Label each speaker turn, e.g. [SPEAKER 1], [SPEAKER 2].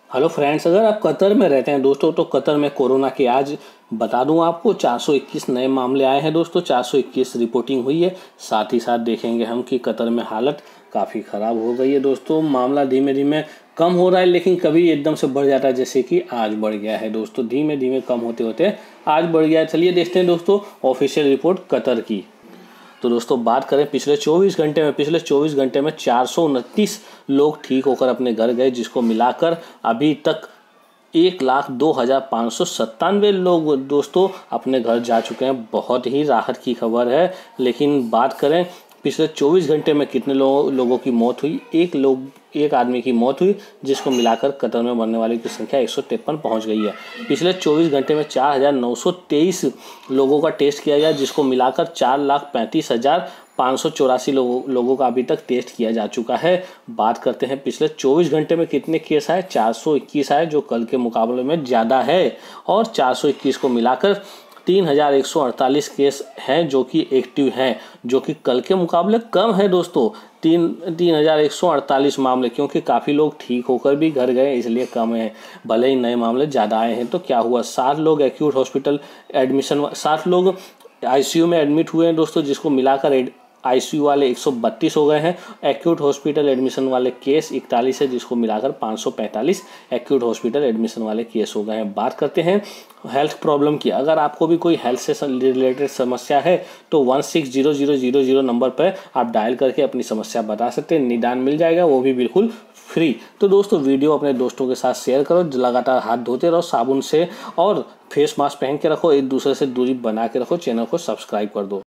[SPEAKER 1] Hello friends, अगर आप Qatar में रहते हैं दोस्तों तो कतर में कोरोना के आज बता दूं आपको 421 नए मामले आए हैं दोस्तों। 421 रिपोर्टिंग हुई है। साथ ही साथ देखेंगे हम कि कतर में हालत काफ़ी ख़राब हो गई है दोस्तों। मामला धीमे धीमे कम हो रहा है, लेकिन कभी एकदम से बढ़ जाता है, जैसे कि आज बढ़ गया है दोस्तों। धीमे धीमे कम होते होते आज बढ़ गया है। चलिए देखते हैं दोस्तों ऑफिशियल रिपोर्ट कतर की। तो दोस्तों बात करें पिछले 24 घंटे में 429 लोग ठीक होकर अपने घर गए, जिसको मिलाकर अभी तक 1,02,597 लोग दोस्तों अपने घर जा चुके हैं। बहुत ही राहत की खबर है। लेकिन बात करें पिछले 24 घंटे में कितने लोगों की मौत हुई। एक आदमी की मौत हुई, जिसको मिलाकर कतर में मरने वालों की संख्या 153 पहुंच गई है। पिछले 24 घंटे में 4,923 लोगों का टेस्ट किया गया, जिसको मिलाकर 4,35,584 लोगों का अभी तक टेस्ट किया जा चुका है। बात करते हैं पिछले 24 घंटे में कितने केस आए। 421 आए, जो कल के मुकाबले में ज़्यादा है। और 421 को मिलाकर 3,148 केस हैं जो कि एक्टिव हैं, जो कि कल के मुकाबले कम है दोस्तों। 3,148 मामले, क्योंकि काफ़ी लोग ठीक होकर भी घर गए, इसलिए कम है। भले ही नए मामले ज़्यादा आए हैं। तो क्या हुआ, 7 लोग एक्यूट हॉस्पिटल एडमिशन, 7 लोग आईसीयू में एडमिट हुए हैं दोस्तों, जिसको मिलाकर आईसीयू वाले 132 हो गए हैं। एक्यूट हॉस्पिटल एडमिशन वाले केस 41 है, जिसको मिलाकर 545 एक्यूट हॉस्पिटल एडमिशन वाले केस हो गए हैं। बात करते हैं हेल्थ प्रॉब्लम की। अगर आपको भी कोई हेल्थ से रिलेटेड समस्या है तो 160000 नंबर पर आप डायल करके अपनी समस्या बता सकते हैं। निदान मिल जाएगा, वो भी बिल्कुल फ्री। तो दोस्तों वीडियो अपने दोस्तों के साथ शेयर करो। लगातार हाथ धोते रहो साबुन से और फेस मास्क पहन के रखो। एक दूसरे से दूरी बना के रखो। चैनल को सब्सक्राइब कर दो।